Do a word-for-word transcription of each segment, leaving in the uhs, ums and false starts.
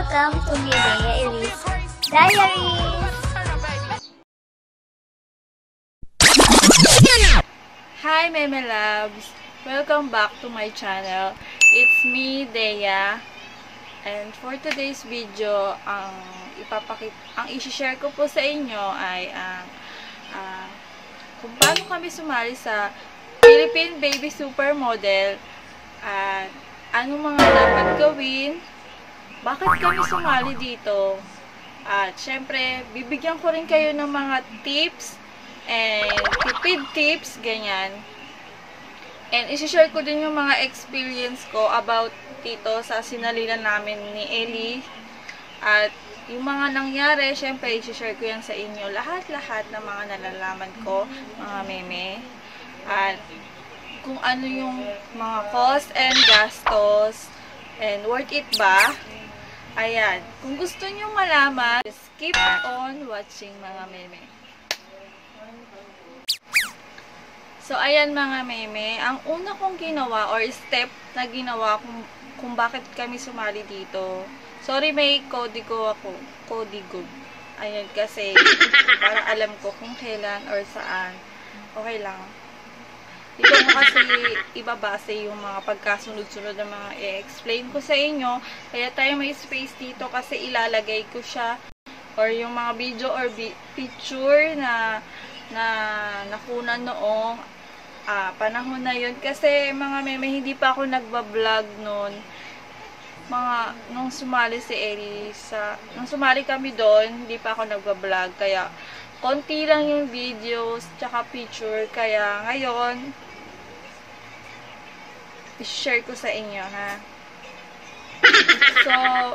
Welcome to Medea Elise Diaries! Hi Meme Loves! Welcome back to my channel. It's me, Dea. And for today's video, ang ipapakita, ang i-share ko po sa inyo ay ang uh, kung paano kami sumali sa Philippine Baby Supermodel at anong mga dapat gawin, bakit kami sumali dito, at syempre, bibigyan ko rin kayo ng mga tips and tipid tips, ganyan. And isi-share ko din yung mga experience ko about dito sa sinalilan namin ni Ellie. At yung mga nangyari, syempre, isi-share ko yan sa inyo. Lahat-lahat ng mga nalalaman ko, mga meme. At kung ano yung mga cost and gastos and worth it ba. Ayan. Kung gusto nyo malaman, just keep on watching, mga meme. So, ayan mga meme. Ang una kong ginawa or step na ginawa kung, kung bakit kami sumali dito. Sorry, may kodigo ako. Kodigo. Ayan, kasi para alam ko kung kailan or saan. Okay lang. Dito mo kasi ibabase yung mga pagkasunod-sunod ng mga i-explain ko sa inyo. Kaya tayo may space dito kasi ilalagay ko siya. Or yung mga video or picture na na nakunan noong ah, panahon na yun. Kasi mga meme, hindi pa ako nagbablog noon. Mga, nung sumali si Ellie sa, nung sumali kami doon, hindi pa ako nagbablog. Kaya, konti lang yung videos, tsaka picture. Kaya, ngayon, i-share ko sa inyo, ha? So,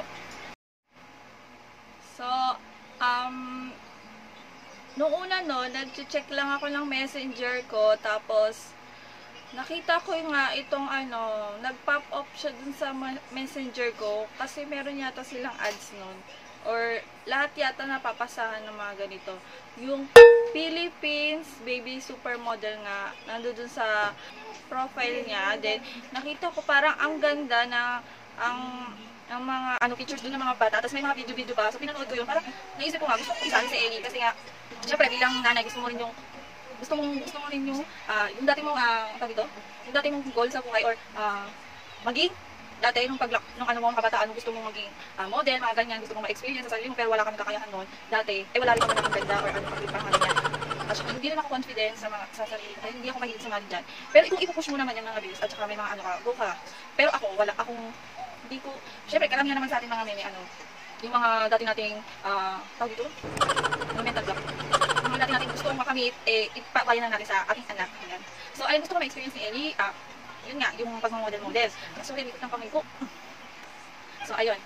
so, um, nung una no, nag-check lang ako ng messenger ko, tapos, nakita ko nga itong ano, nag-pop up siya dun sa messenger ko, kasi meron yata silang ads nun. Or, lahat yata napapasahan ng mga ganito. Yung Philippines Baby Supermodel nga, nandun sa profile niya. Then, nakita ko parang ang ganda na ang ang mga ano pictures doon ng mga bata. Tapos may mga video-video pa. So, pinanood ko yun. Parang naisip ko nga, gusto ko isali si Ellie. Kasi nga, syempre, bilang nanay, gusto mo rin yung gusto mo, gusto mo rin yung uh, yung dati mong, uh, tawag ito, yung dati mong goal sa buhay or uh, maging dati, nung paglak, nung ano mo, kabataan, gusto mong maging uh, model, mga ganyan, gusto mong ma-experience sa sarili mo, pero wala kang kakayahan noon. Dati, eh wala rin naman ang ganda or ano, pag-ipang mga ganyan. At hindi rin ako confident sa, mga, sa sarili, kaya hindi ako mahilig sa mga dyan. Pero kung ipupush mo naman yung mga views, at saka may mga ano ka, go ka. Pero ako, wala akong, hindi ko, syempre, karamihan naman sa atin mga meme, ano, yung mga dati nating, uh, tawag dito, mga mental block. Yung mga dati nating gusto mong makamit, eh, ipabayan na natin sa ating anak. Ganyan. So, ayun, gusto ko ma-experience ni Ellie, ah, yun nga, yung pag-model-model. So, rin ng kamay ko. So, ayun.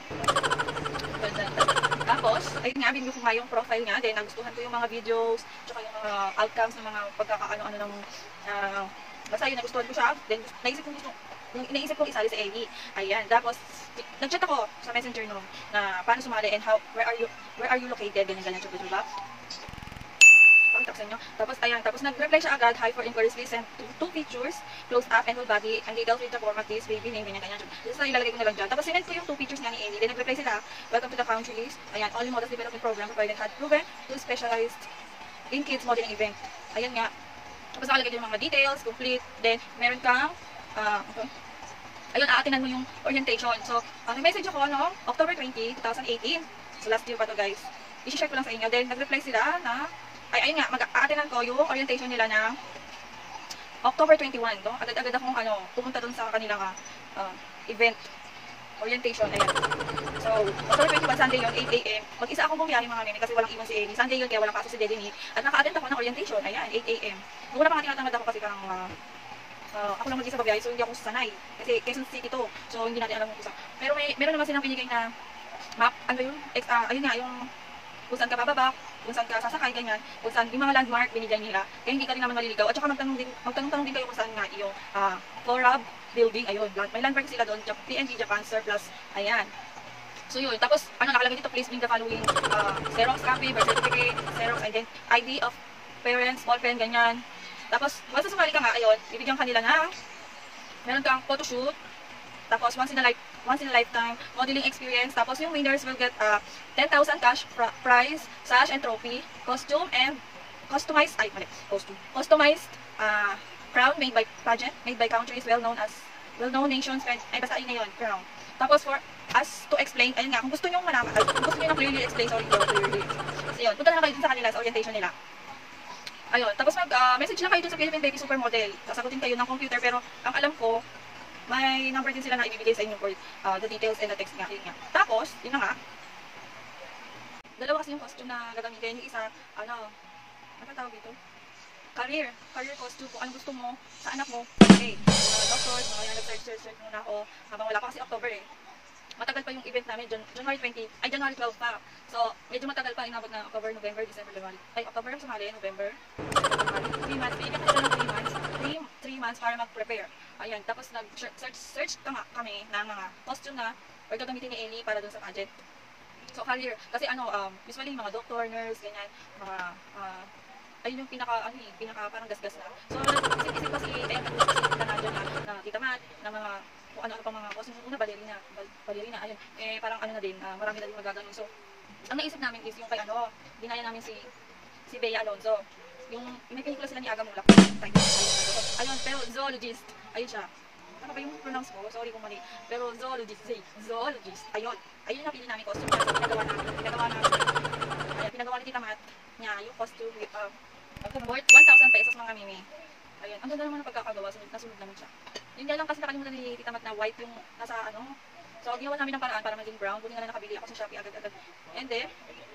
Tapos, ayun nga, binigyan ko nga yung profile niya. Then, nagustuhan ko yung mga videos, tsaka yung mga outcomes ng mga pagkakaano-ano ng, uh, basta yun, nagustuhan ko siya. Then, naisip ko gusto, naisip ko isali sa Ellie. Ayan. Tapos, nag-chat ako sa messenger no, na paano sumali and how, where are you, where are you located, ganyan-ganyan, tsaka diba? Tapos, ayan, tapos nag-reply siya agad, hi for inquiries, please send two, two pictures, close up and whole body, and details with the format, this baby name, ganyan, ganyan. Just na ilalagay ko na lang dyan. Tapos, sinend ko yung two pictures niya ni Ellie. Then, nag-reply sila, welcome to the countries. Ayan, only models development program provided had proven to specialized in kids modeling event. Ayan nga. Tapos, nakalagay yung mga details, complete. Then, meron kang, ah, uh, okay. Ayun, aatinan mo yung orientation. So, uh, message ako, no? October twentieth, twenty eighteen. So, last year pa to, guys. I-share ko lang sa inyo. Then, nag-reply sila na, ay, ayun nga, mag-aatinan ko yung orientation nila na October twenty-first, no? Agad-agad akong, ano, pumunta dun sa kanilang uh, event. Orientation, ayan. So, October twenty-first, Sunday yun, eight A M Mag-isa akong bumiyahe mga meme kasi walang iwan si Ellie. Sunday yun, kaya walang pasok si Dedini. At naka-attend ako ng orientation, ayan, eight A M Nung wala pa nga tinatamad ako kasi parang, uh, Uh, ako lang mag-isa babiyahe, so hindi ako sanay. Kasi Quezon City to, so hindi natin alam kung isa. Pero may, meron naman silang binigay na map, ano yun, ex, uh, ayun nga, yung kung saan ka bababa, kung saan ka sasakay, ganyan, kung saan yung mga landmark binigay nila, kaya hindi ka rin naman maliligaw. At saka magtanong din, magtanong-tanong din kayo kung saan nga yung uh, Florab building, ayun, may landmark sila doon, P N G Japan Surplus, ayan. So yun, tapos ano nakalagay dito, please bring the following uh, Xerox copy, birth certificate, Xerox I D of parents, small pen, ganyan. Tapos, basta sumali ka nga, ayun, bibigyan kanila na, meron kang photoshoot, Tapos, once in a life, once in a lifetime modeling experience. Tapos, yung winners will get uh, ten thousand cash pr prize, sash and trophy, costume, and customized, ay, mali, costume, customized uh, crown made by pageant, made by countries well-known as, well-known nations, ay, basta yun na yun, crown. Tapos, for us to explain, ayun nga, kung gusto nyo malaman, ay, kung gusto nyo na clearly explain, sorry, clearly explain. So, yun, punta na kayo dun sa kanila, sa orientation nila. Ayun, tapos mag-message uh, lang kayo dun sa Philippine Baby Supermodel. Sasagutin kayo ng computer, pero ang alam ko, may number din sila na ibibigay sa inyo for uh, the details and the text nga. Yun nga. Tapos, yun na nga. Dalawa kasi yung costume na gagamitin. Yung isa, ano, ano tawag dito? Career. Career costume. Kung anong gusto mo sa anak mo. Okay. Mga doctors, mga yan, nag-search-search muna ako. Habang wala pa kasi October eh. Matagal pa yung event namin, January twentieth, ay January twelfth pa. So, medyo matagal pa, inabot na October, November, December, January. Ay, October ang sumali, November, three months, bigyan ka na ng three months, three months para mag-prepare. Ayan, tapos nag-search search ka nga kami ng mga costume na or gagamitin ni Ellie para dun sa pageant. So, career, kasi ano, um, usually mga doctor, nurse, ganyan, mga, uh, ayun yung pinaka, ano eh, pinaka parang gasgas na. So, isip-isip pa si, ayun, nag-usap si Tita Nadia na, na Tita Mat, na mga, kung ano-ano pa mga costume, una, balerina, bal balerina, ayun, eh, parang ano na din, uh, marami na din magaganon. So, ang naisip namin is yung kay ano, ginaya namin si, si Bea Alonzo. Yung, may pelikula sila ni Aga Mulak. Ayun, pero zoologist, ayun siya. Ano ba yung pronounce ko? Sorry kung mali. Pero zoologist, zoologist, ayun. Ayun yung napili namin costume niya. So, pinagawa namin, pinagawa namin, ayun, pinagawa ni Tita Mat niya, yung costume with, um, worth one thousand pesos mga mimi. Ayun, ang ganda naman ng pagkakagawa, sunod na sunod naman siya. Yun nga lang kasi nakalimutan ni Tita Mat na white yung nasa ano. So, ginawa namin ng paraan para maging brown. Buti nga lang nakabili ako sa Shopee agad-agad. And then,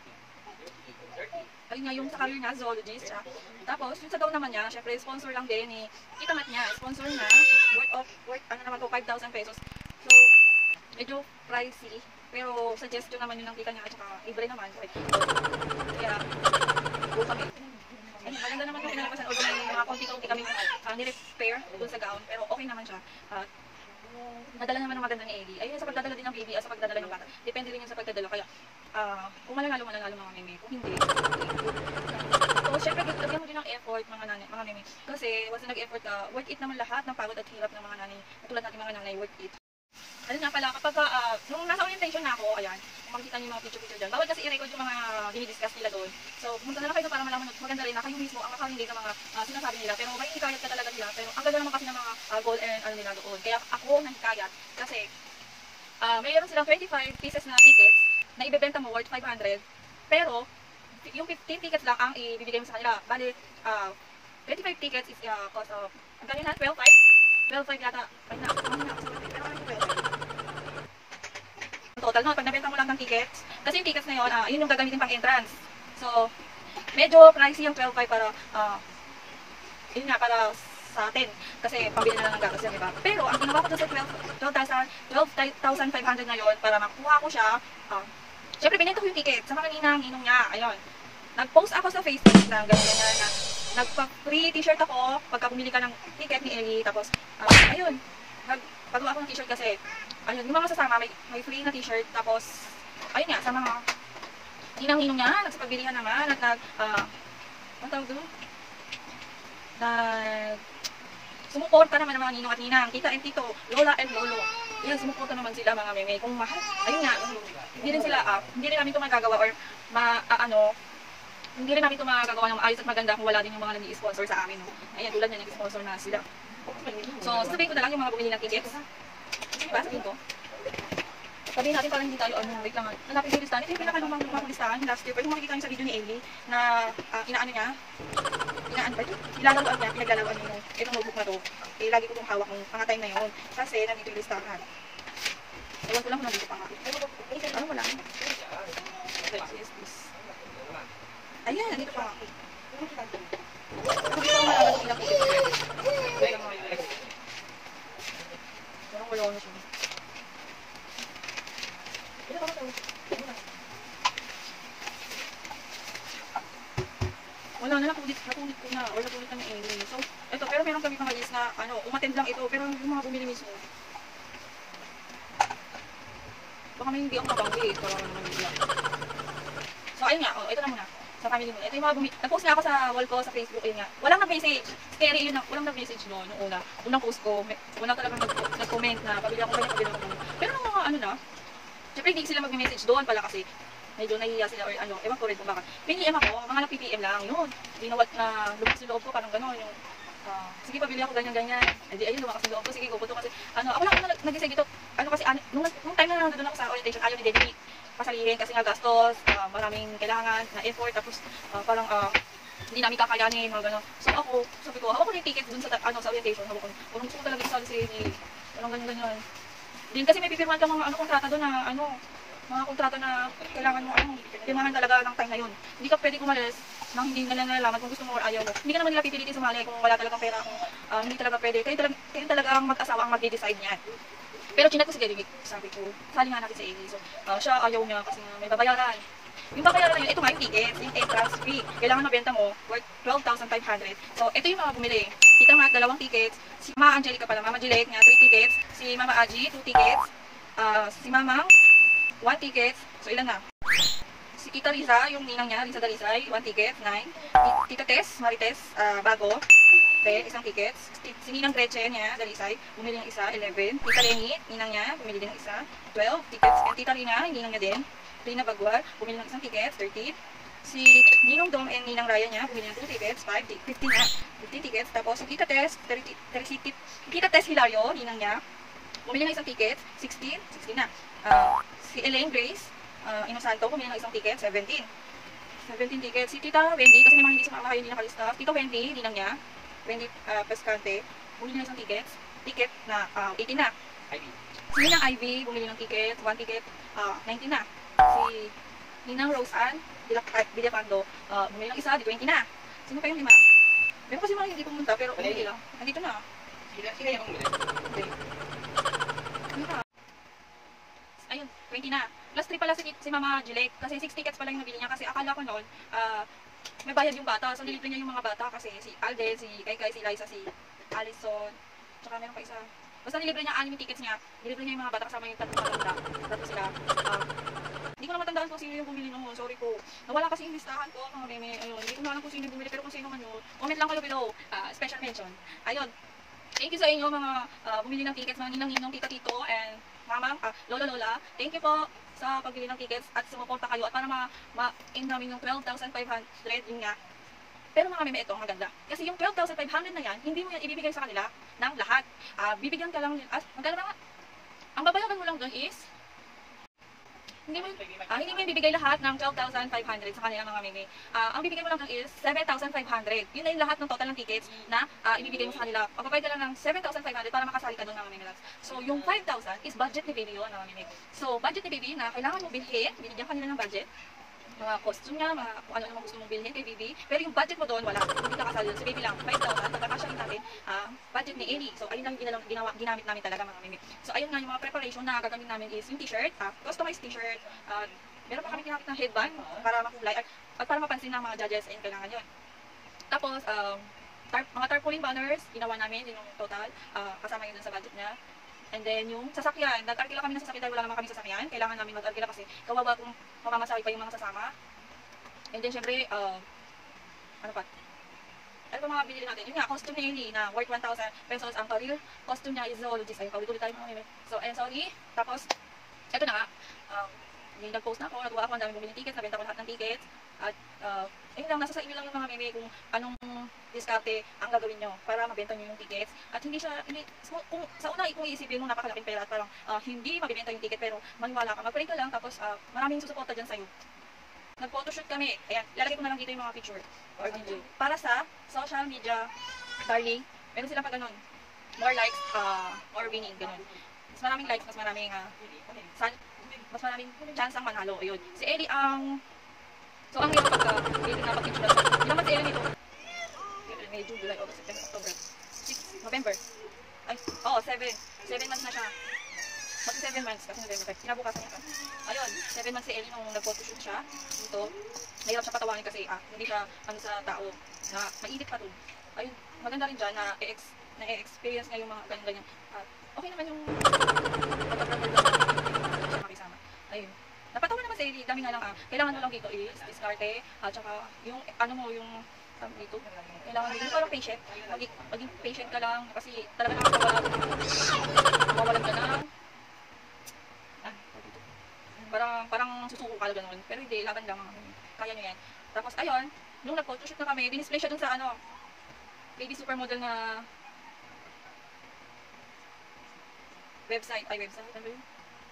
ayun nga yung sa career niya, zoologist siya. Tapos, yung sa gown naman niya, syempre, sponsor lang din ni Tita Mat niya. Sponsor niya, worth of, worth, ano naman to, five thousand pesos. So, medyo pricey. Pero, suggestion naman yun ng tita niya at saka libre naman. So, kaya, go kami. Ayun, maganda naman yung pinalabasan. Although may mga konti-konti kami uh, ni-repair dun sa gown. Pero okay naman siya. Uh, nadala naman ng maganda ni Ellie. Ayun, sa pagdadala din ng baby at sa pagdadala ng bata. Depende rin yun sa pagdadala. Kaya, uh, kung mananalo, mananalo mga meme. Kung hindi, so, syempre, lagyan mo din ng effort mga nanay, mga meme. Kasi, once na nag-effort ka, worth it naman lahat ng pagod at hirap ng mga nanay. Katulad natin mga nanay, worth it. Ano nga pala, kapag, uh, nung nasa orientation na ako, ayan, kung makikita niyo yung mga picture-picture dyan, bawal kasi i-record yung mga dinidiscuss nila doon. So, pumunta na lang kayo para malaman maganda rin na kayo mismo ang makakalindi sa mga uh, sinasabi nila. Pero may hikayat ka talaga nila. Pero ang ganda naman kasi ng mga uh, goal and ano nila doon. Kaya ako nahikayat kasi uh, mayroon silang twenty-five pieces na tickets na ibebenta mo worth five hundred. Pero, yung fifteen tickets lang ang ibibigay mo sa kanila. Bali, uh, twenty-five tickets is uh, cost of, ang ganyan na, twelve five? twelve five yata. Ay na, ay na, pero ano yung twelve five? Total, no? Pag nabenta mo lang ng tickets, kasi yung tickets na yun, uh, yun yung gagamitin pang entrance. So, medyo pricey yung twelve five para, uh, yun nga, para sa atin. Kasi pambili na lang ng gatas yan, diba? Pero, ang ginawa ko doon sa twelve thousand five hundred na yun, para makuha ko siya, uh, syempre, binenta ko yung ticket sa mga ninang, inong niya, ayun. Nag-post ako sa Facebook na gano'n na, na nagpa-free t-shirt ako pagka bumili ka ng ticket ni Ellie. Tapos, uh, ayun, nagpagawa ako ng t-shirt kasi, ayun, yung mga sasama, may, may free na t-shirt. Tapos, ayun nga, sa mga ninang-ninong niya, nagsipagbilihan naman, at nag, ah, uh, ano tawag doon? Nag, sumuporta naman ng mga ninong at ninang, tita and tito, lola and lolo. Yan, sumuporta naman sila mga meme. Kung mahal, ayun nga, hindi rin sila, ah, hindi rin namin ito magagawa or, ma, uh, ano, hindi rin namin ito magagawa ng maayos at maganda kung wala din yung mga nag-i-sponsor sa amin. No? Ayan, tulad niya, nag-sponsor na sila. So, sabihin ko na lang yung mga bumili ng tickets. Diba, sabihin ko. Sabihin natin parang hindi tayo, ano, wait lang, hanapin yung listahan. Ito yung pinakalumang lumang listahan last year. Pero yung makikita nyo sa video ni Ellie, na uh, inaano niya, inaan ba ito? Ilalaroan niya, pinaglalaroan niya yung itong notebook na to. Eh, lagi ko itong hawak ng mga time na yun. Kasi, nandito yung listahan. Ewan ko lang kung nandito pa nga. Ano mo lang? Yes, please. Ayan, nandito pa nga. Kung dito ko malaman kung ilang ticket. Wait lang mga yun. Parang wala na siya. Wala na, nakulit, nakulit ko na, or nakulit na ni Ellie. So, ito, pero meron kami mga list na, ano, umattend lang ito, pero yung mga bumili mismo. Baka may hindi ako mabanggit, pero naman bigla. So, ayun nga, oh, ito na muna. sa family mo. Ito yung mga bumi... Nag-post nga ako sa wall ko sa Facebook, yun nga. Walang nag-message. Scary yun, walang nag-message noon, nung una. Unang post ko, may, unang talagang nag-comment na pabili ako ganyan, pabili ako ganyan. Pero nung mga ano na, syempre hindi sila mag-message doon pala kasi medyo nahihiya sila or ano, ewan ko rin kung bakit. P M ako, mga nag-P P M lang, yun. Hindi na, na lumabas yung loob ko, parang gano'n, yung Uh, sige, pabili ako ganyan-ganyan. Hindi, ayun, lumakas yung loob ko. Sige, kukuto kasi, ano, ako lang ako nag-decide dito. Ano kasi, ano, nung, nung time na nandun ako sa orientation, ayaw ni Debbie pasalihin kasi nga gastos, uh, maraming kailangan na effort, tapos uh, parang uh, hindi namin kakayanin, mga gano'n. So ako, sabi ko, hawak ko yung ticket dun sa, ano, sa orientation. Hawak ko, kung gusto ko talaga isali si Amy. Parang ganyan-ganyan. Din kasi may pipirman kang mga ano, kontrata doon na, ano, mga kontrata na kailangan mo, ano, pirmahan talaga ng time na yun. Hindi ka pwede kumalis nang hindi nila nalalaman kung gusto mo or ayaw mo. Hindi ka naman nila pipilitin sumali kung wala talagang pera, kung uh, hindi talaga pwede. Kayo talaga, kayo talaga ang mag-asawa ang mag-decide niyan. Pero chinat ko si Derek, sabi ko, sali nga natin sa Amy. So, uh, siya ayaw niya kasi uh, may babayaran. Yung babayaran na yun, ito nga yung tickets, yung entrance fee. Kailangan mabenta mo, worth twelve thousand five hundred. So, ito yung mga bumili. Kita nga, dalawang tickets. Si Mama Angelica pala, Mama Gillette nga, three tickets. Si Mama Aji, two tickets. Uh, si Mamang, one tickets. So, ilan na? Si Tita Riza, yung ninang niya, Riza Dalisay, one ticket, nine. Tita Tess, Marites, uh, Bago, ten, isang ticket. Si Ninang Gretchen niya, Dalisay, bumili ng isa, eleven. Tita Lenny, ninang niya, bumili din ng isa, twelve tickets. And Tita Rina, ninang niya din, Rina Bagwar, bumili ng isang ticket, thirteen. Si Ninong Dom and Ninang Raya niya, bumili ng two tickets, five, fifteen na, fifteen tickets. Tapos si Tita Tess, thirty, thirty, Tita Tess Hilario, ninang niya, bumili ng isang ticket, sixteen, sixteen na. Uh, si Elaine Grace, Uh, Inosanto, bumili ng isang ticket, seventeen. seventeen tickets. Si Tita Wendy, kasi may mga hindi sumama kayo, hindi nakalista. Tito Wendy, ninang niya, Wendy uh, Pescante, bumili ng isang ticket, ticket na uh, eighteen na. Si Ninang Ivy, bumili ng ticket, one ticket, uh, nineteen na. Si Ninang Rose Ann, Villapando, uh, bumili ng isa, di twenty na. Sino pa yung lima? Meron kasi mga hindi pumunta, pero bumili lang. Nandito na. Sila, sila yung bumili? Hindi. Ayun, twenty na. Plus three pala si, si Mama Gillette kasi six tickets pala yung nabili niya kasi akala ko noon uh, may bayad yung bata. So nilibre niya yung mga bata kasi si Alden, si Kaikai, si Liza, si Allison, tsaka meron pa isa. Basta nilibre niya anim yung tickets niya. Nilibre niya yung mga bata kasama yung tatlong matanda. Tapos sila, uh, hindi ko na matandaan kung sino yung bumili noon. Sorry po. Nawala kasi yung listahan ko mga meme. Ayun, hindi ko na alam kung sino yung bumili pero kung sino man yun. Comment lang kayo below. Uh, special mention. Ayun. Thank you sa inyo mga uh, bumili ng tickets, mga ninang-ninong, tita-tito, and mama, uh, lola-lola. Thank you po sa pagbili ng tickets at sumuporta kayo at para ma-in ma namin yung twelve thousand five hundred, yun nga. Pero mga meme, ito, maganda. Kasi yung twelve thousand five hundred na yan, hindi mo yan ibibigay sa kanila ng lahat. Uh, bibigyan ka lang, at magkano ba nga? Ang babayaran mo lang doon is, hindi mo, uh, hindi mo yung bibigay lahat ng twelve thousand five hundred sa kanila mga meme. Uh, ang bibigay mo lang doon is seven thousand five hundred. Yun na yung lahat ng total ng tickets na uh, ibibigay mo sa kanila. Magbabayad ka lang ng seven thousand five hundred para makasali ka doon mga meme. So yung five thousand is budget ni baby yun mga meme. So budget ni baby na kailangan mo bilhin, binigyan kanila ng budget. Mga costume niya, mga kung ano naman gusto mong bilhin kay baby. Pero yung budget mo doon, wala. Hindi ka kasali doon. Si baby lang, five thousand. Pagkakasyahin natin, uh, budget ni Ellie. So, ayun lang yung ginawa, ginamit namin talaga mga meme. So, ayun nga yung mga preparation na gagawin namin is yung t-shirt, uh, customized t-shirt. Uh, meron pa kami ginamit ng headband para makulay at, at para mapansin ng mga judges. Ayun, kailangan yun. Tapos, um, tarp, mga tarpaulin banners, ginawa namin yung total. Uh, kasama yun dun sa budget niya. And then yung sasakyan, nag-arkila kami ng sasakyan dahil wala naman kami sasakyan. Kailangan namin mag-arkila kasi kawawa kung mamamasahe pa yung mga sasama. And then syempre, uh, ano pa? Ano pa mga binili natin? Yun nga, costume ni Ellie na worth one thousand pesos. Ang career costume niya is zoologist. Ayun, paulit-ulit tayo mga meme. So, ayun, sorry. Tapos, eto na nga. Um, yung nag-post na ako, nagawa ako, ang daming bumili tickets, nabenta ko lahat ng tickets. At, uh, ayun lang, nasa sa inyo lang yung mga meme kung anong diskarte ang gagawin nyo para mabenta nyo yung tickets. At hindi siya, hindi, kung, sa una, kung iisipin mo napakalaking pera at parang uh, hindi mabibenta yung ticket pero maniwala ka, mag-pray ka lang tapos uh, maraming susuporta dyan sa'yo. Nag-photoshoot kami. Ayan, lalagay ko na lang dito yung mga picture or video. Para sa social media, darling, meron silang pa ganun. More likes, uh, more winning, ganun. Mas maraming likes, mas maraming, uh, san, mas maraming chance ang manalo. Ayun. Si Ellie ang, so ang hirap pagka, Ellie na pag-picture na. Hindi naman si Ellie nito. May June, July, August, September, October, six, November. Ay, oo, oh, seven. seven months na siya. Mag seven months kasi November five. Kinabukasan niya. Ayun, seven months si Ellie nung nag-photoshoot siya. Dito. Nahirap siya patawanin kasi ah, hindi siya ano sa tao na mainit pa dun. Ayun, maganda rin dyan na e-ex na-experience niya yung mga ganyan-ganyan. At okay naman yung photographer na siya makisama. Ayun. Napatawa naman si Eli, dami nga lang ah. Kailangan mo lang dito is, diskarte, at saka yung, ano mo, yung, um, dito, kailangan mo, yung parang patient, maging, maging patient ka lang, kasi talaga nakakawala, mawawalan ka na, ah, dito. Parang, parang susuko ka gano'n, pero hindi, laban lang, kaya nyo yan. Tapos, ayun, nung nag-photoshoot na kami, dinisplay siya dun sa, ano, baby supermodel na, website, ay website, ano ba yun?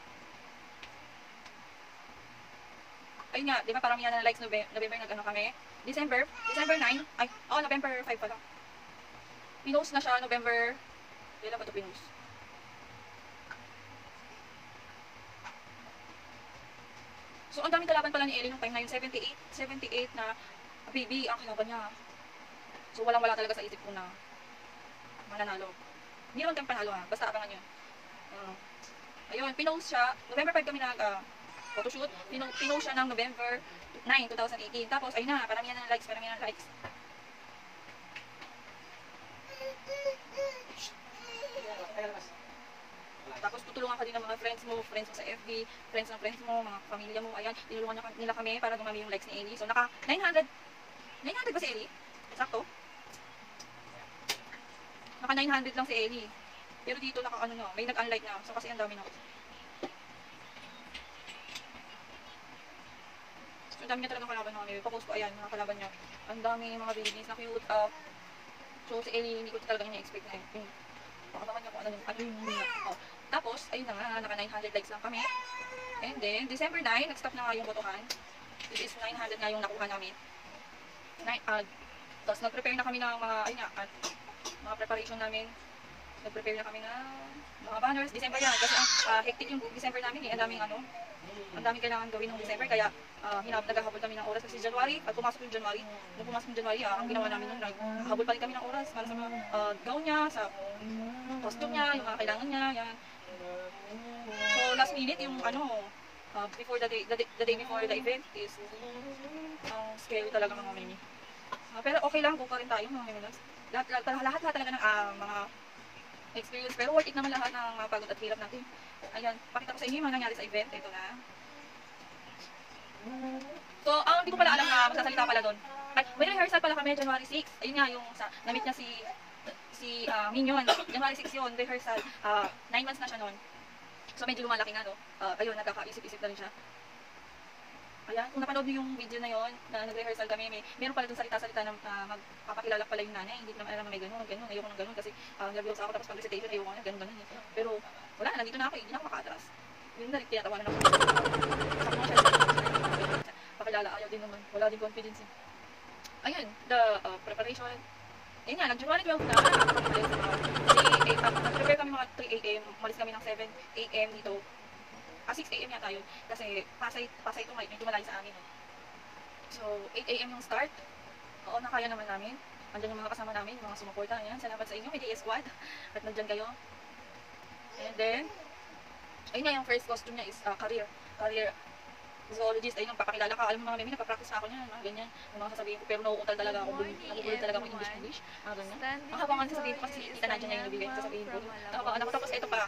Ayun nga, di ba parang yan na likes November, November nag-ano kami? December, December nine, ay, oh, November five pala. Pinost na siya, November, kailan ba ito pinost? So, ang daming kalaban pala ni Ellie nung time na yun, seventy-eight, seventy-eight na baby ang kalaban niya. So, walang-wala talaga sa isip ko na mananalo. Hindi naman kami panalo ha, basta abangan nyo. Uh, ayun, pinost siya, November five kami nag, uh, photoshoot, Pino, pinost siya ng November nine, twenty eighteen. Tapos, ayun na, paramihan ng likes, paramihan ng likes. Tapos, tutulungan ka din ng mga friends mo, friends mo sa F B, friends ng friends mo, mga pamilya mo, ayan, tinulungan nila kami para dumami yung likes ni Ellie. So, naka nine hundred, nine hundred ba si Ellie? Sakto? Naka nine hundred lang si Ellie. Pero dito, naka ano na, may nag-unlike na. So, kasi ang dami na. So, ang dami niya talagang kalaban namin. Papost ko, ayan, mga kalaban niya. Ang dami mga babies na cute. Uh, so, si Ellie, hindi ko talaga niya expect na yun. Baka naman niya kung ano, ano yung niya. Oh. Tapos, ayun na nga, naka nine hundred likes lang kami. And then, December nine, nag-stop na nga yung botohan. Which is nine hundred nga yung nakuha namin. Nine, uh, tapos, nag-prepare na kami ng mga, ayun nga, at mga preparation namin. Nag-prepare na kami ng mga banners. December yan, kasi ang uh, hectic yung December namin eh. Ang daming ano, ang daming kailangan gawin ng December. Kaya, uh, hinab, naghahabol kami ng oras kasi January. Pag pumasok yung January, nung pumasok yung January, ah, ang ginawa namin nun, naghahabol pa rin kami ng oras para sa mga uh, gown niya, sa costume niya, yung mga kailangan niya, yan. So, last minute, yung ano, uh, before the day, the day, the day before the event is, ang uh, scary talaga mga mimi. Uh, pero okay lang, go pa rin tayo mga mimi. Lahat, lahat, lahat, lahat talaga ng uh, mga experience, pero worth it naman lahat ng mga pagod at hirap natin. Ayan, pakita ko sa inyo yung mga nangyari sa event. Ito na. So, ang hindi ko pala alam na magsasalita pala doon. Ay, may rehearsal pala kami January six. Ayun nga, yung sa, na-meet niya si si uh, Minion. January six yun, rehearsal. Uh, nine months na siya noon. So, medyo lumalaki nga, no? Uh, ayun, nagkakaisip-isip na rin siya. Ayan, kung napanood niyo yung video na yon na nag-rehearsal kami, may meron pala dun salita-salita na uh, magpapakilala pala yung nanay. Hindi ko naman alam na may ganun, ganun, ayoko ng ganun kasi uh, nervous ako tapos pag-recitation, ayoko na, ganun, ganun. Pero wala, nandito na ako, eh, hindi na ako makatras. Yun na rin, tinatawanan ako. Pakilala, ayaw din naman, wala din confidence. Eh. Ayun, the uh, preparation. Ayun nga, nag-January twelve na, nag-prepare kami mga three A M, umalis kami ng seven A M dito. Ah, six A M yata yun. Kasi Pasay, Pasay ito medyo malayo sa amin. Eh. So, eight A M yung start. Oo, nakaya naman namin. Andyan yung mga kasama namin, yung mga sumuporta. Ayan, salamat sa inyo, may D S Squad. At nandyan kayo. And then, ayun nga, yung first costume niya is uh, career. Career zoologist. Ayun, papakilala ka. Alam mo mga memi, nagpa-practice na ako niyan. Mga ganyan. Yung mga sasabihin ko. Pero nauutal talaga ako. Nauutal talaga ako English-English. Mga ganyan. Ang habangan sasabihin ko kasi kita na dyan niya yung nabibig. Sasabihin ko. Nakabangan ako. Tapos ito pa.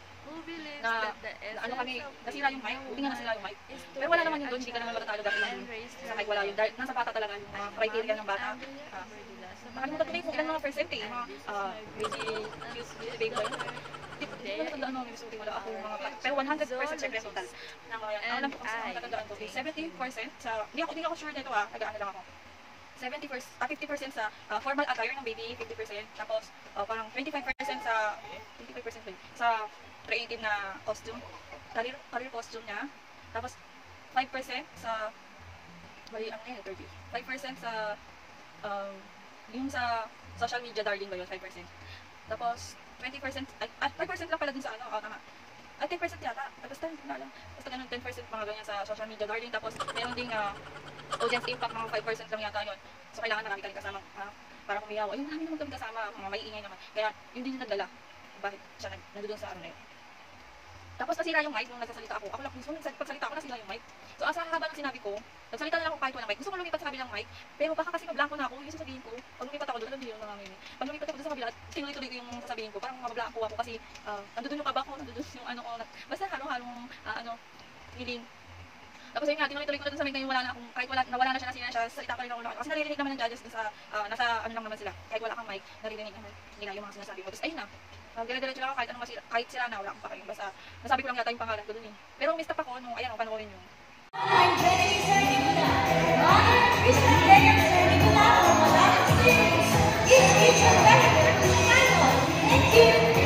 Na, na ano kami, nasira yung mic, hindi nga nasira yung mic. Pero wala naman yun doon, hindi ka naman matatalo dahil lang sa mic, wala yun. Dahil nasa bata talaga yung mga criteria ng bata. Uh, nakalimutan ko na yung kung ilan mga percent eh, mga uh, baby, cute baby ba yun? Hindi ko natandaan mga misorry, wala ako mga, pero one hundred percent syempre total. Na mga yan, alam ko kasi ang natandaan ko, seventy percent sa, hindi ako, hindi ako sure nito ah, nag-ano lang ako. seventy percent, ah, fifty percent sa uh, formal attire ng baby, fifty percent, tapos uh, parang twenty-five percent sa, twenty-five percent sa creative na costume, career, career costume niya. Tapos, five percent sa, bali, ano yun, thirty. five percent sa, um, yung sa social media darling ba yun, five percent. Tapos, twenty percent, ay, five percent lang pala dun sa ano, oh, tama. Ay, ten percent yata. Ay, basta, hindi na alam. Basta ganun, ten percent mga ganyan sa social media darling. Tapos, meron ding uh, audience impact, mga five percent lang yata yun. So, kailangan marami ka rin kasama, ha, para kumiyaw. Ayun, marami naman kami kasama, mga maiingay naman. Kaya, yun din yung nagdala. Bakit siya nandun sa ano na yun. Tapos nasira yung mic nung nagsasalita ako. Ako lang mismo, pagsalita ako nasira yung mic. So, asa haba ng sinabi ko, nagsalita na lang ako kahit walang mic. Gusto ko lumipat sa kabilang mic, pero baka kasi mablanko na ako, yung sasabihin ko. Pag lumipat ako doon, alam niyo yung mga mimi. Pag lumipat ako doon sa kabila, tinuloy-tuloy ko yung sasabihin ko. Parang mablanko ako kasi, uh, nandun yung kaba ko, nandun yung ano ko. Basta halo-halong, uh, ano, feeling. Tapos yun nga, tinuloy-tuloy ko na sa may ngayon, wala na akong, kahit wala, nawala na siya, nasira na siya, salita pa rin ako na, kasi naririnig naman ng judges sa, uh, nasa ano lang naman sila, kahit wala kang mic, naririnig naman nila yung mga sinasabi mo. Tapos ayun na, uh, dire-diretso lang ako kahit anong masira, kahit sira na, wala akong pakialam, basta nasabi ko lang yata yung pangalan ko dun eh. Pero mistap ako nung, ayan, panoorin yung I'm Jenny Sernicula. Mother, Christian Mayor Sernicula from Malacan State. Is future better to the channel. Thank you.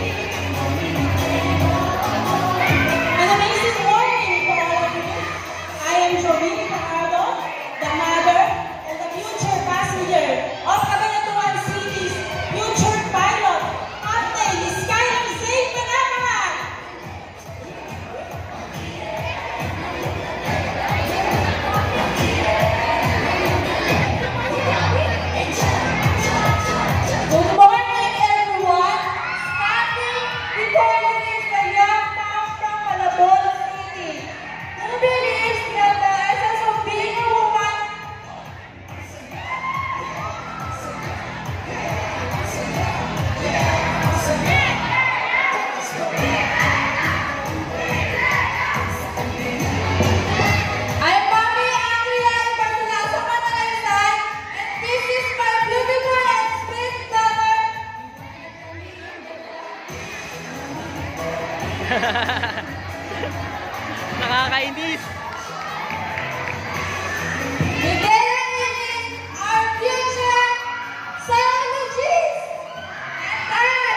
An amazing morning to all of you. I am Jovine Fajardo, the mother and the future passenger of Cabanatuan City's future pilot, Captain Skylar Zane Manaman. Good morning, everyone. Starting recording is the young mom from Malabon City, who believes that the essence of being a woman I'm Mommy Andrea Bartolasa Manalaysay, and this is my beautiful and sweet daughter. Nakakainis. Together with our future scientists and I.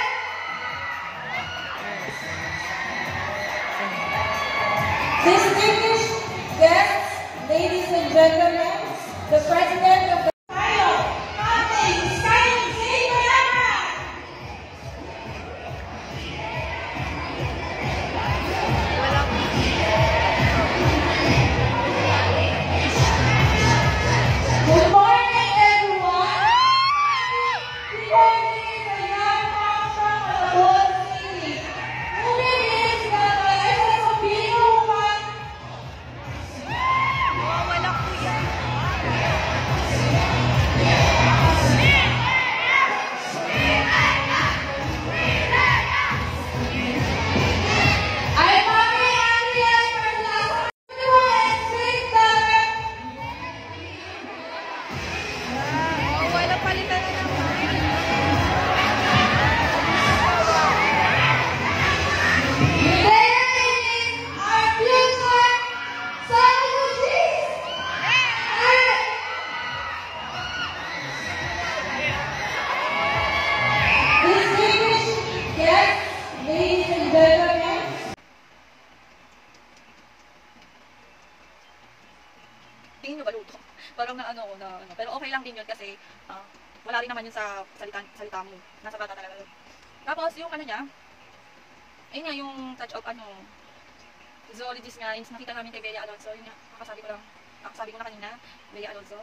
Distinguished guests, ladies and gentlemen, the President of the Pilot, Captain Skylar Zane Manaman. Good morning, everyone. Good morning, the young mom from Malabon City, who believes that the essence of being a woman Wala ko yan. I'm Mommy Andrea Bartolasa, beautiful and sweet daughter. Oh, wala palitan na naman. Together with our future scientists and distinguished guests, ladies and gentlemen. tingin nyo ba luto? Parang na ano, na ano. Pero okay lang din yun kasi ah, wala rin naman yun sa salita, salita mo. Nasa bata talaga yun. Tapos yung ano niya, ayun nga yung touch of ano, zoologist nga, yung nakita namin kay Bea Alonzo, yun nga, kakasabi ko lang, kakasabi ko na kanina, Bea Alonzo.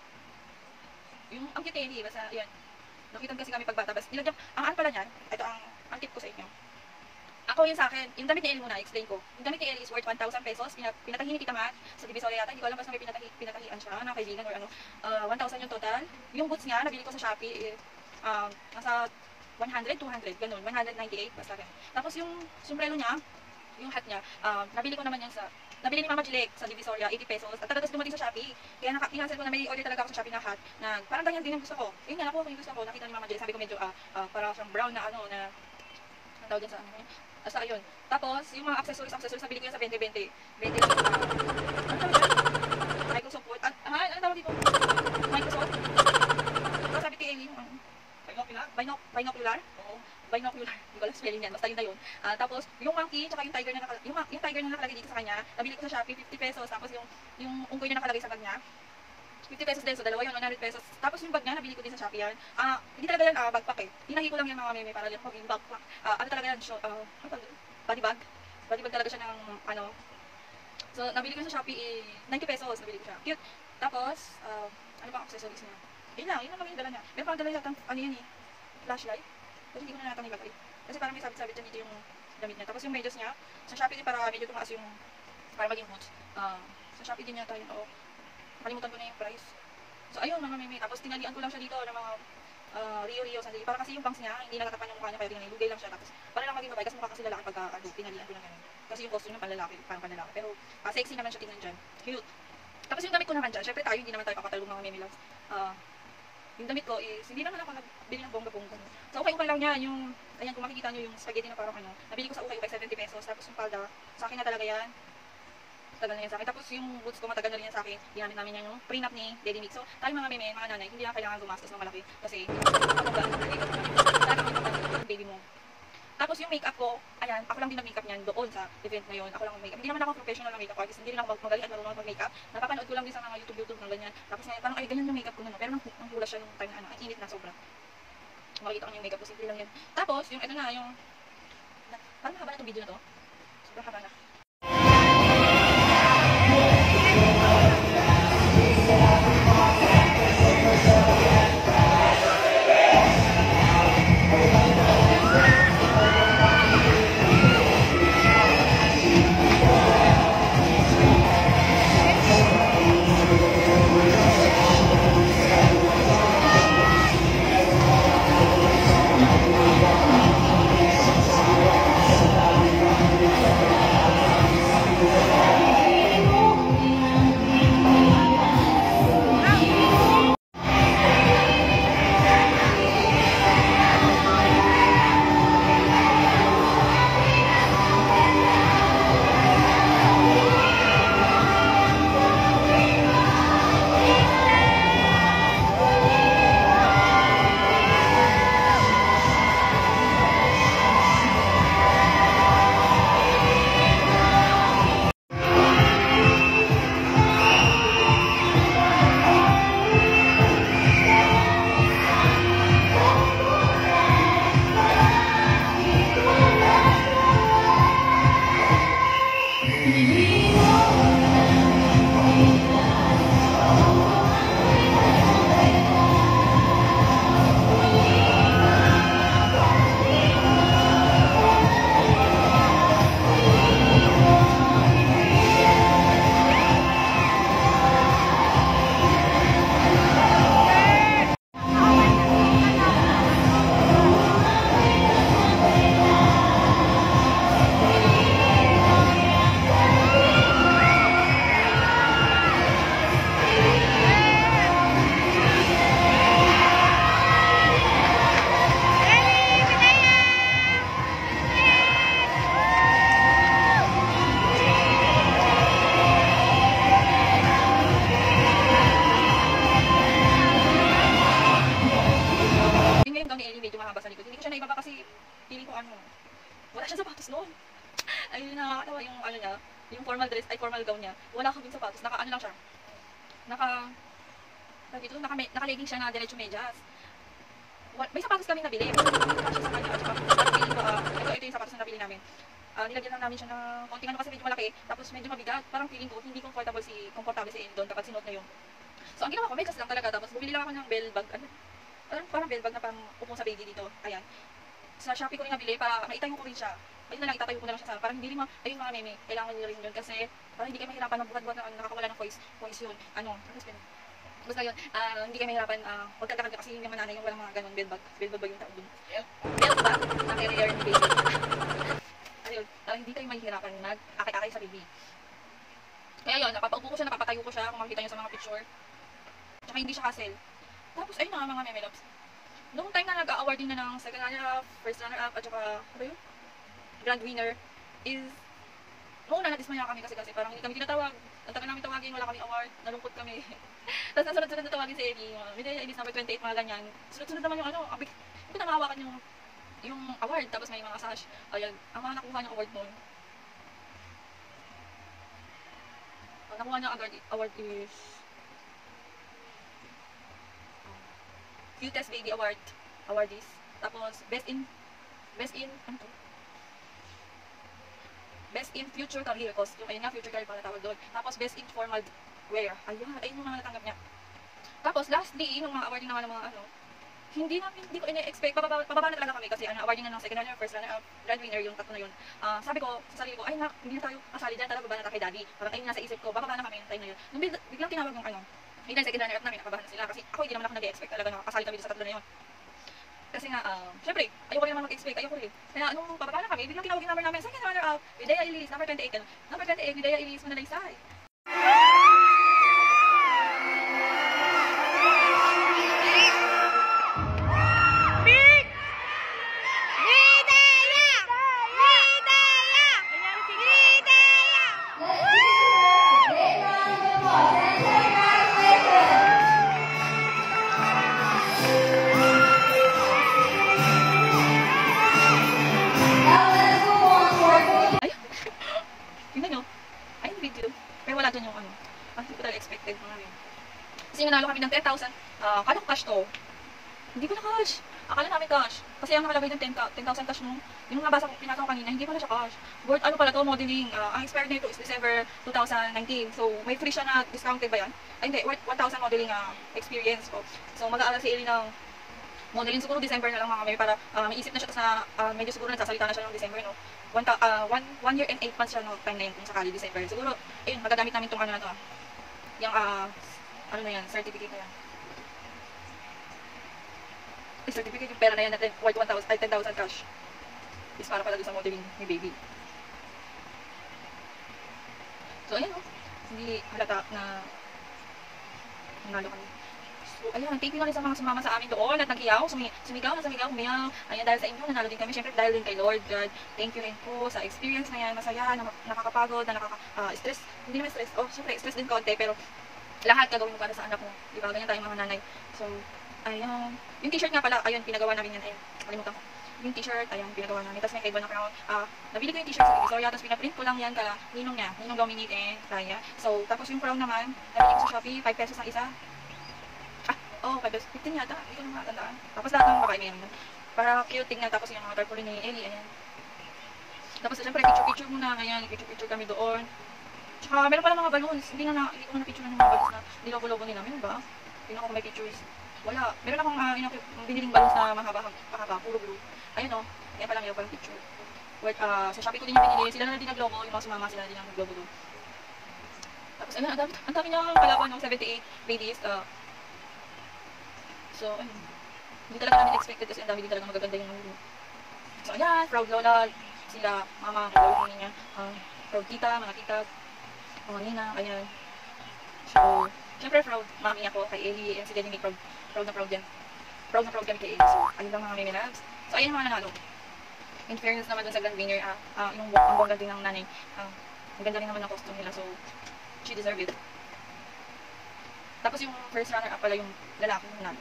Yung, ang cute eh, basta, yun. Nakita kasi kami pagbata, basta nilagyan, ang ano pala niyan, ito ang, ang tip ko sa inyo. Ako yun sa akin, yung damit ni Ellie muna, explain ko. Yung damit ni Ellie is worth one thousand pesos, Pinat pinatahi ni Tita Mat sa Divisoria yata, hindi ko alam basta may pinatahi pinatahian siya, ng kaibigan or ano. Uh, one thousand yung total. Yung boots niya, nabili ko sa Shopee, eh, um, nasa one hundred, two hundred, ganun, one ninety-eight, basta ganun. Tapos yung sombrero niya, yung hat niya, um, nabili ko naman yan sa, nabili ni Mama Jilek sa Divisoria, eighty pesos. At tapos dumating sa Shopee, kaya naka, i-cancel ko na may order talaga ako sa Shopee na hat, na parang ganyan din ang gusto ko. Yun nga, nakuha ko yung gusto ko, nakita ni Mama Jilek, sabi ko medyo, ah, uh, para siyang brown na ano, na, ang tawag dyan sa ano, basta yun. Tapos, yung mga accessories, accessories, nabili ko yan sa twenty twenty. twenty lang siya. Ano tawag dyan? Microsoft Word. Ah, ah, ano tawag dito? Microsoft? Ano sabi kay Eileen? Um, binocular? Binoc binocular? Oo. Binocular. Hindi ko alam spelling yan. Basta yun na yun. Ah, tapos, yung monkey, tsaka yung tiger na nakalagay, yung, yung tiger na nakalagay dito sa kanya, nabili ko sa Shopee, fifty pesos. Tapos yung, yung unggoy na nakalagay sa kanya, fifty pesos din. So, dalawa yun, one hundred pesos. Tapos yung bag niya, nabili ko din sa Shopee yan. Ah, hindi talaga yan ah, backpack eh. Hinahi ko lang yan mga meme para lang maging backpack. Ah, ano talaga yan? Show, ah, ano talaga? Body bag. Body bag talaga siya ng, ano. So, nabili ko sa Shopee, eh, ninety pesos. Nabili ko siya. Cute. Tapos, ah, ano ba ang accessories niya? Yun lang, yun lang naman yung dala niya. Meron pang dala yata, ano yan eh, flashlight. Kasi hindi ko na natang ibagay. Kasi parang may sabit-sabit dyan dito yung damit niya. Tapos yung medyas niya, sa Shopee din para medyo tumaas yung, para maging boots. Ah, sa Shopee din yata yun, oo. Kalimutan ko na yung price. So ayun mga meme, tapos tinalian ko lang siya dito ng mga uh, Rio-Rio sandali. Para kasi yung bangs niya, hindi nakatapan yung mukha niya, kaya tinalilugay lang siya. Tapos para lang maging babae, kasi mukha kasi lalaki pagka ano, tinalian ko lang ganun. Kasi yung costume niya panlalaki, parang panlalaki. Pero uh, sexy naman siya tingnan dyan. Cute. Tapos yung damit ko naman dyan, syempre tayo, hindi naman tayo papatalong mga meme loves. Uh, yung damit ko is, hindi naman ako nagbili ng bongga-bongga. Sa ukay-ukay lang niya, yung, ayan, kung makikita nyo yung spaghetti na parang ano, nabili ko sa ukay-ukay seventy pesos. Tapos yung palda, sa akin na talaga yan. Tagal na yan sa akin. Tapos yung boots ko, matagal na rin yan sa akin. Ginamit namin yan yung prenup ni Daddy Mix. So, tayo mga meme, mga nanay, hindi lang kailangan gumastos ng malaki. Kasi, yung baby mo. Tapos yung makeup ko, ayan, ako lang din nag-makeup niyan doon sa event na yun. Ako lang mag-makeup. Hindi naman ako professional na makeup artist. Hindi rin ako magaling at marunong mag-makeup. Napapanood ko lang din sa mga YouTube-YouTube ng ganyan. Tapos ngayon, parang ay, ganyan yung makeup ko na. No? Pero nang, nang hula siya yung time na ano, ang init na sobra. Makikita ko yung makeup ko, simple lang yan. Tapos, yung ito na, yung, na, parang mahaba na itong video na to. Sobrang haba na. Ayun, nakakatawa yung ano niya, yung formal dress, ay formal gown niya. Wala kaming sapatos, naka ano lang siya. Naka dito, naka naka-legging siya na diretso medyas. May sapatos kami nabili. Kasi sa kanya, at saka feeling ko, uh, ito, ito yung sapatos na nabili namin. Uh, nilagyan lang namin siya ng konting ano kasi medyo malaki, tapos medyo mabigat. Parang feeling ko, hindi comfortable si comfortable si Ellie doon kapag sinuot na yun. So, ang ginawa ko, medyas lang talaga. Tapos, bumili lang ako ng bell bag. Ano? Parang, parang bell bag na pang upong sa baby dito. Ayan. Sa Shopee ko rin nabili para maitayo ko rin siya. Ayun na lang, itatayo ko na lang siya sa parang hindi rin mga, ayun mga meme, kailangan nyo rin yun kasi parang hindi kayo mahirapan magbuhat-buhat na nakakawala ng voice, voice yun. Ano, basta yun, uh, hindi kayo mahirapan uh, magkagagad kasi yung mga nanay yung walang mga ganun, bell bag, bell bag ba yung tawag dun? Bell bag, na carrier ni baby. Ayun, parang hindi kayo mahihirapan mag-akay-akay sa baby. Kaya yun, napapaupo ko siya, napapatayo ko siya, kung makikita nyo sa mga picture. Tsaka hindi siya hassle. Tapos, ayun na mga meme loves. Noong time na nag-awarding na ng second runner-up, first runner-up, at saka, ano yun? Grand winner, is, noong una natismaya kami kasi kasi parang hindi kami tinatawag. Ang tagal namin tawagin, wala kami award, nalungkot kami. Tapos nasunod-sunod na tawagin si Ellie, Medalla Ellis number twenty-eight, mga ganyan. Sunod-sunod naman yung ano, abik, hindi ko na mahawakan yung, yung award, tapos may mga sash. Ayan, ang mga nakuha niyang award noon. Ang nakuha niyang award, award is, Cutest Baby Award, awardees. Tapos, best in, best in, ano to? Best in Future Career Costume. Ayun nga, Future Career pala tawag doon. Tapos, Best in Formal Wear. Ayun, ayun yung mga natanggap niya. Tapos, lastly, yung mga awarding naman ng mga ano, hindi namin, hindi ko ina-expect, bababa, bababa na talaga kami kasi ano, awarding na ng second runner, first runner, uh, grand winner, yung tatlo na yun. Uh, sabi ko sa sarili ko, ay na, hindi na tayo kasali dyan, talaga bababa na tayo kay daddy. Parang ayun nasa isip ko, bababa na kami yung time na yun. Nung biglang tinawag yung ano, hindi dahil second runner up namin, nakabahan na sila kasi ako hindi naman ako nag-expect talaga na kasali kami sa tatlo na yun. Kasi nga, um, syempre, ayoko rin naman mag-expect, ayoko rin. Kaya nung bababa na kami, biglang tinawag yung number namin, second runner-up, Videa Elise, number twenty-eight, ganun. Number twenty-eight, Videa Elise, Manalaysay. Kasi nanalo kami ng ten thousand, uh, kala ko cash to. Hindi ko na cash. Akala namin cash. Kasi ang nakalagay ng ten thousand cash nung, yung nabasa ko, pinasa ko kanina, hindi pala siya cash. Worth ano pala to, modeling. Uh, ang expired nito is December twenty nineteen. So, may free siya na discounted ba yan? Ay, hindi. Worth one thousand modeling uh, experience ko. So, mag-aaral si Ellie ng modeling. Siguro December na lang mga kami para uh, may isip na siya sa, uh, medyo siguro nagsasalita na siya ng December, no? One, uh, one, one year and eight months siya no, time na yun kung sakali December. Siguro, ayun, magagamit namin itong ano na to. Ah. Yung, uh, ano na yan, certificate na yan. Yung certificate, yung pera na yan, natin, worth one thousand, ay ten thousand cash. Is para pala doon sa modeling ni baby. So, ayan o. Oh. Hindi halata na nanalo kami. So, ayan, thank you na rin sa mga sumama sa amin doon at nag-iyaw, sumi sumigaw na sumigaw, umiyaw. Ayan, dahil sa inyo, nanalo din kami. Siyempre, dahil din kay Lord God. Thank you rin po sa experience na yan. Masaya, na nakakapagod, na nakaka-stress. Uh, hindi naman stress. Oh, siyempre, stress din konti, pero lahat gagawin mo para sa anak mo. Di ba? Ganyan tayong mga nanay. So, ayan. Yung t-shirt nga pala, ayun, pinagawa namin yan. Ayun, kalimutan ko. Yung t-shirt, ayan, pinagawa namin. Tapos may kaiba na crown. Ah, nabili ko yung t-shirt sa Divisoria. Tapos pinaprint ko lang yan kala ninong niya. Ninong Dominic and Raya. So, tapos yung crown naman, nabili ko sa Shopee, five pesos ang isa. Ah, oh, five pesos. fifteen yata. Hindi ko na makatandaan. Tapos lahat ng babae may yan. Para cute tingnan. Tapos yung mga tarpaulin ni Ellie, ayan. Tapos, syempre, picture-picture muna. Ayan, picture-picture kami doon. Tsaka, meron pala mga balloons. Hindi na na, hindi ko na na-picture na yung mga balloons na nilobo-lobo nila. Meron ba? Tingnan ko kung may pictures. Wala. Meron akong uh, inok, biniling balloons na mahaba-haba, puro blue. Ayun o. Oh. Yan pa lang yun, parang picture. Wait, uh, sa Shopee ko din yung binili. Sila na din nag-logo. Yung mga sumama, sila na din nag-logo doon. Tapos, ayun, ang dami, ang dami niyang kalaban ng seventy-eight ladies. Uh, so, ayun. Hindi talaga namin expected kasi ang dami din talaga magaganda yung mga. So, ayan. Proud Lola. Sila, mama, lola niya. Uh, proud tita, mga tita. Mga nina, ayan. So, syempre proud mami ako kay Ellie and si Denny proud, proud na proud yan. Proud na proud kami kay Ellie. So, ayun lang mga mimi loves. So, ayun mga nanalo. In fairness naman dun sa grand winner, ah, uh, yung ang bongga din ng nanay, ah, uh, ang ganda rin naman ng costume nila. So, she deserve it. Tapos yung first runner up pala yung lalaki yung nanalo.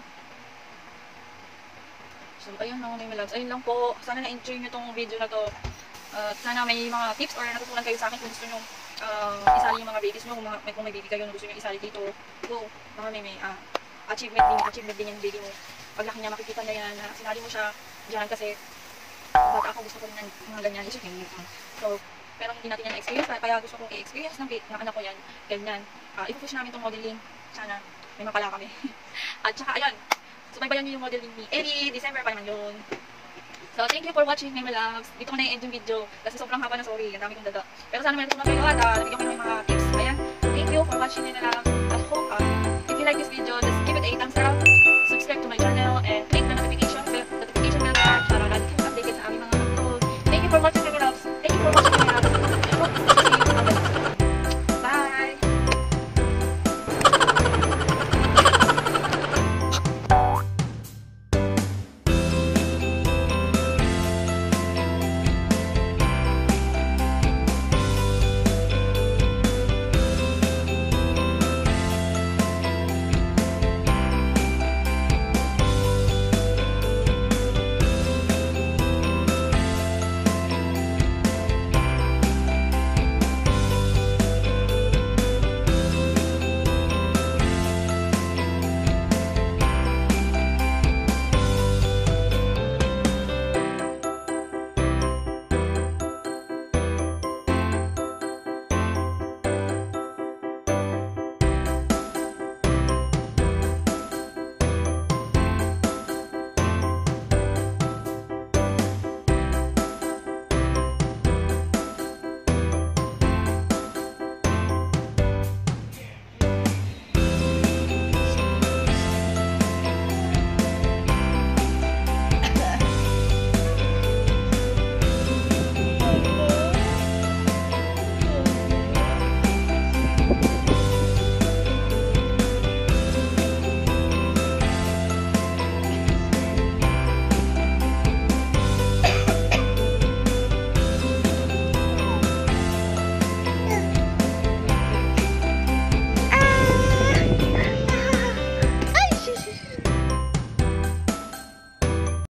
So, ayun mga mimi loves. Ayun lang po. Sana na-enjoy nyo tong video na to. Uh, sana may mga tips or natutunan kayo sa akin kung gusto nyo uh, isali yung mga babies nyo, kung, mga, may, kung may baby kayo na gusto nyo isali dito. Go, baka may, may uh, achievement din, achievement din yung baby mo. Paglaki niya, makikita niya yan na sinali mo siya dyan kasi baka ako gusto ko ng mga ganyan, isip yun. So, pero hindi natin yan na-experience, kaya gusto kong i-experience ng, ng anak ko yan, ganyan. Uh, I-push namin itong modeling, sana may mapala kami. At saka, ayun, subaybayan nyo yung modeling ni Ellie, December pa naman yun. So, thank you for watching, my loves. Dito ko na i-end yung video kasi sobrang haba na, sorry. Ang dami kong dada. Pero sana may natutunan kayo at uh, nabigyan ko ng mga tips. Ayan. Thank you for watching, my loves.